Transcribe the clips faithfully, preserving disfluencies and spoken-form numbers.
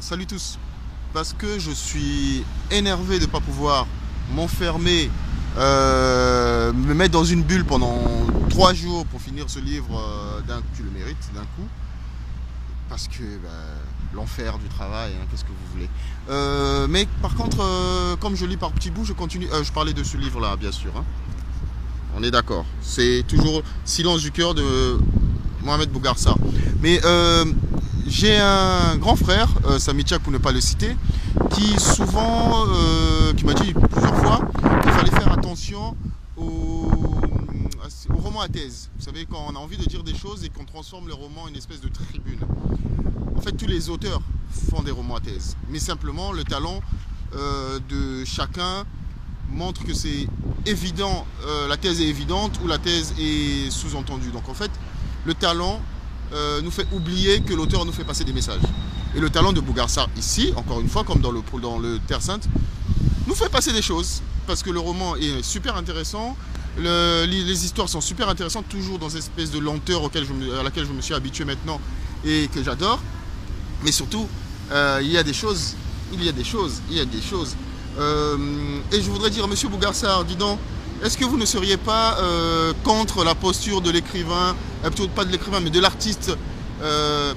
Salut tous. Parce que je suis énervé de ne pas pouvoir m'enfermer, euh, me mettre dans une bulle pendant trois jours pour finir ce livre euh, d'un tu le mérites d'un coup. Parce que bah, l'enfer du travail, hein, qu'est-ce que vous voulez. Euh, mais par contre, euh, comme je lis par petits bouts, je continue. Euh, je parlais de ce livre-là, bien sûr. Hein. On est d'accord. C'est toujours Silence du cœur de Mohamed Bougarsar. Mais euh, j'ai un grand frère, euh, Sami Tchak pour ne pas le citer, qui souvent, euh, qui m'a dit plusieurs fois qu'il fallait faire attention aux, aux romans à thèse. Vous savez, quand on a envie de dire des choses et qu'on transforme le roman en une espèce de tribune. En fait, tous les auteurs font des romans à thèse. Mais simplement, le talent euh, de chacun montre que c'est évident, euh, la thèse est évidente ou la thèse est sous-entendue. Donc en fait, le talent euh, nous fait oublier que l'auteur nous fait passer des messages. Et le talent de Bougarsar ici, encore une fois, comme dans le, dans le Terre Sainte, nous fait passer des choses. Parce que le roman est super intéressant, le, les histoires sont super intéressantes, toujours dans cette espèce de lenteur auquel je me, à laquelle je me suis habitué maintenant et que j'adore. Mais surtout, euh, il y a des choses, il y a des choses, il y a des choses. Euh, et je voudrais dire, monsieur Bougarsar, dis donc, est-ce que vous ne seriez pas euh, contre la posture de l'écrivain, euh, plutôt pas de l'écrivain, mais de l'artiste, euh,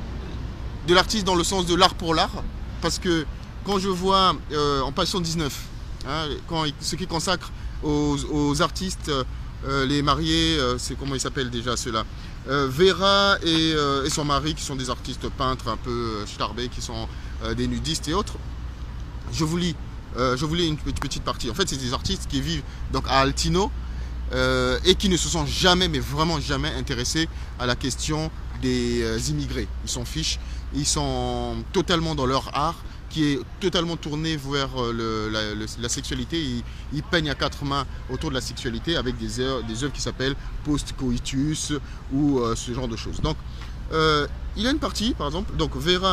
de l'artiste dans le sens de l'art pour l'art? Parce que quand je vois euh, en page cent dix-neuf, hein, quand, ce qui consacre aux, aux artistes, euh, les mariés, euh, c'est comment ils s'appellent déjà ceux-là, euh, Vera et, euh, et son mari, qui sont des artistes peintres un peu euh, starbés, qui sont euh, des nudistes et autres, je vous lis. Euh, je voulais une petite partie. En fait, c'est des artistes qui vivent donc à Altino euh, et qui ne se sont jamais, mais vraiment jamais intéressés à la question des euh, immigrés. Ils s'en fichent. Ils sont totalement dans leur art, qui est totalement tourné vers euh, le, la, le, la sexualité. Ils, ils peignent à quatre mains autour de la sexualité avec des œuvres, des œuvres qui s'appellent post-coitus ou euh, ce genre de choses. Donc, euh, il y a une partie, par exemple, donc Vera.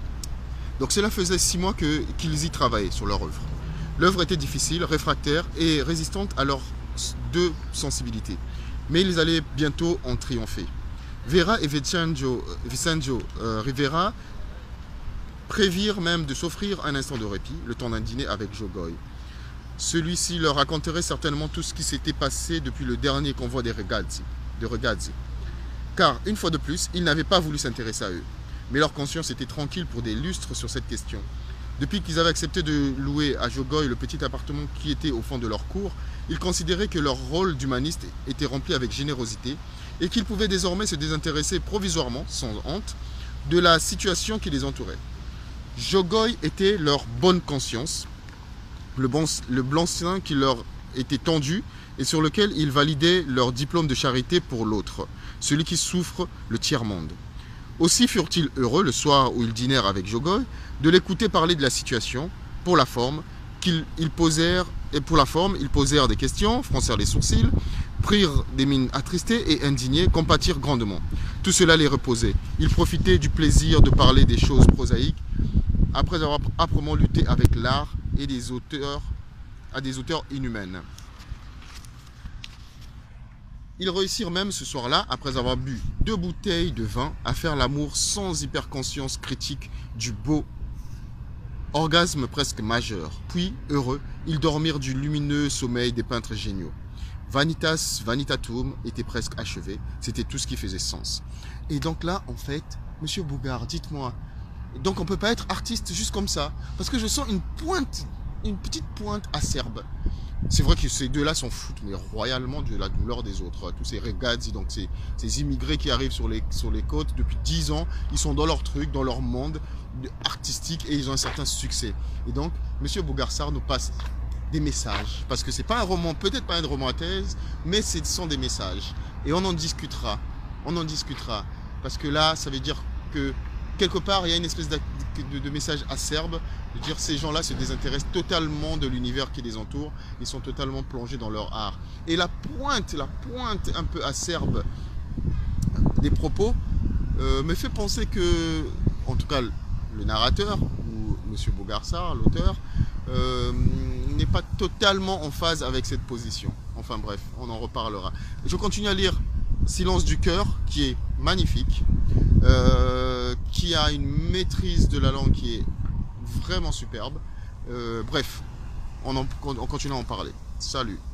Donc cela faisait six mois que, qu'ils y travaillaient sur leur œuvre. L'œuvre était difficile, réfractaire et résistante à leurs deux sensibilités. Mais ils allaient bientôt en triompher. Vera et Vincenzo, Vincenzo euh, Rivera prévirent même de s'offrir un instant de répit, le temps d'un dîner avec Jogoy. Celui-ci leur raconterait certainement tout ce qui s'était passé depuis le dernier convoi des Regazzi, de Regazzi. Car, une fois de plus, ils n'avaient pas voulu s'intéresser à eux. Mais leur conscience était tranquille pour des lustres sur cette question. Depuis qu'ils avaient accepté de louer à Jogoy le petit appartement qui était au fond de leur cour, ils considéraient que leur rôle d'humaniste était rempli avec générosité et qu'ils pouvaient désormais se désintéresser provisoirement, sans honte, de la situation qui les entourait. Jogoy était leur bonne conscience, le, bon, le blanc-seing qui leur était tendu et sur lequel ils validaient leur diplôme de charité pour l'autre, celui qui souffre le tiers-monde. Aussi furent-ils heureux, le soir où ils dînèrent avec Jogoy, de l'écouter parler de la situation. Pour la forme, qu'ils ils posèrent, et pour la forme, ils posèrent des questions, froncèrent les sourcils, prirent des mines attristées et indignées, compatirent grandement. Tout cela les reposait. Ils profitaient du plaisir de parler des choses prosaïques, après avoir âprement lutté avec l'art et des auteurs, à des auteurs inhumaines. Ils réussirent même ce soir-là, après avoir bu deux bouteilles de vin, à faire l'amour sans hyperconscience critique du beau orgasme presque majeur. Puis, heureux, ils dormirent du lumineux sommeil des peintres géniaux. Vanitas Vanitatum était presque achevé, c'était tout ce qui faisait sens. Et donc là, en fait, monsieur Bougard, dites-moi, donc on ne peut pas être artiste juste comme ça, parce que je sens une pointe, une petite pointe acerbe. C'est vrai que ces deux-là s'en foutent, mais royalement de la douleur des autres. Tous ces Regazzi, donc ces, ces immigrés qui arrivent sur les, sur les côtes depuis dix ans, ils sont dans leur truc, dans leur monde artistique et ils ont un certain succès. Et donc, monsieur Bougarsar nous passe des messages, parce que c'est pas un roman, peut-être pas un roman à thèse, mais ce sont des messages. Et on en discutera, on en discutera, parce que là, ça veut dire que quelque part, il y a une espèce de, de, de message acerbe, de dire ces gens-là se désintéressent totalement de l'univers qui les entoure, ils sont totalement plongés dans leur art. Et la pointe, la pointe un peu acerbe des propos euh, me fait penser que, en tout cas, le narrateur, ou monsieur Bougarsar, l'auteur, euh, n'est pas totalement en phase avec cette position. Enfin bref, on en reparlera. Je continue à lire Silence du cœur, qui est magnifique, euh, qui qui a une maîtrise de la langue qui est vraiment superbe. Euh, bref, on, en, on continue à en parler. Salut.